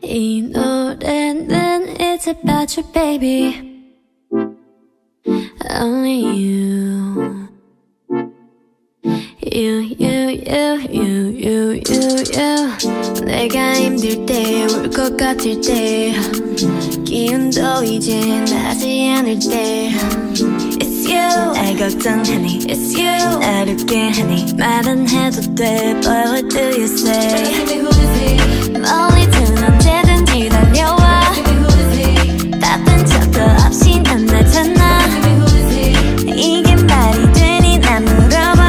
이 노래는 It's about you baby Only you 내가 힘들 때 울 것 같을 때 기운도 이제 나지 않을 때 It's you 날 걱정하니 It's you 날 웃게 하니 말은 해도 돼 But what do you say 멀리든 언제든지 달려와 바쁜 척도 없이 난 나타나 이게 말이 되니 난 물어봐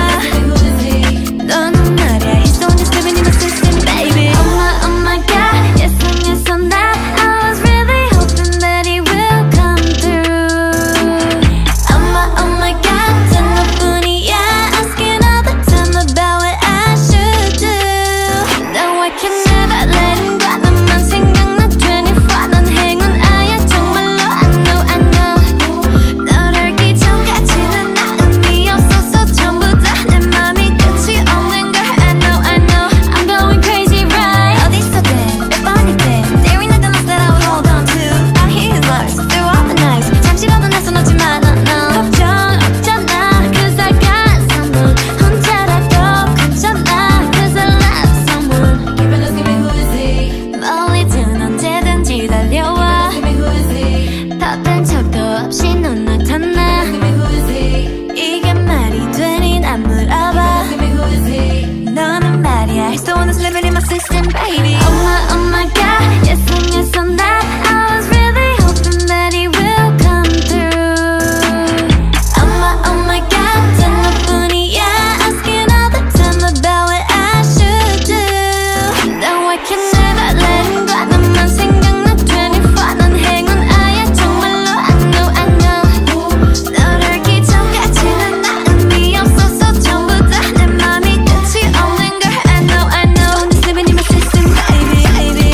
너는 말야 He's the one that's living in my system baby Oh my god Yes and yes on that I was really hoping that he will come through Oh my god 단 너뿐이야 Asking all the time about what I should do No I can never let him go 너만 생각나 24 넌 행운아야 정말로 I know 널 알기 전까지는 나 의미 없어서 전부 다 내 맘이 끝이 없는 걸 I know I'm going crazy right 어디서든 몇 번이든 There ain't nothing else that I would hold on to I hear his words through all the nights 잠시라도 내 손 놓지만 no 걱정 없잖아 Cause I got someone 혼자라도 괜찮아 Cause I love someone Give me who is he 멀리든 언제든지 달려와 Give me who is he 바쁜 척도 없이 넌 나타나 Give me who is he 이게 말이 되니 난 물어봐 Give me who is he 너는 말이야 He's the one that's living in my system baby Oh my god Yes and yes on that I was really hoping that he will come through Oh my god 단 너뿐이야 Asking all the time about what I should do No I can never let him go 너만 생각나 24 넌 행운아야 정말로 I know 널 알기 전까지는 나 의미 없어서 전부 다 내 맘이 끝이 없는 걸 I know He's living in my system baby baby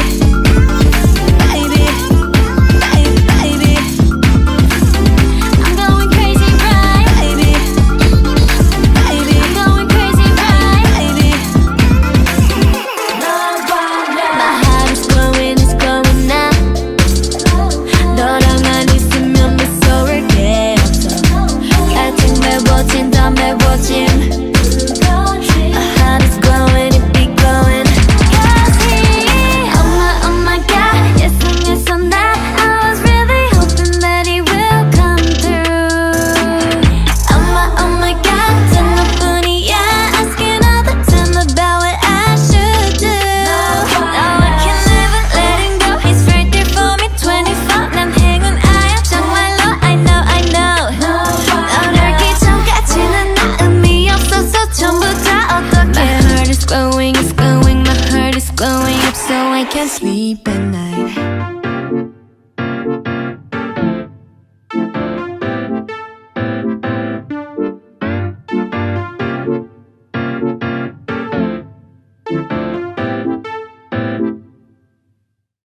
I'm going crazy right baby I'm going crazy right baby My heart is glowing now 너랑만 있으면 미소를 깨웠어 같은 매워진 더 매워짐 My heart is glowing it be glowing Cause he Oh my god Yes and yes on that I was really hoping that he will come through Oh my god 단 너뿐이야 Asking all the time about what I should do No I can never let him go He's right there for me 24 난 행운아야 정말로 I know 널 알기 전까지는 나 의미 없어서 전부 다 어떡해 My heart is glowing, my heart is glowing up so I can't sleep at night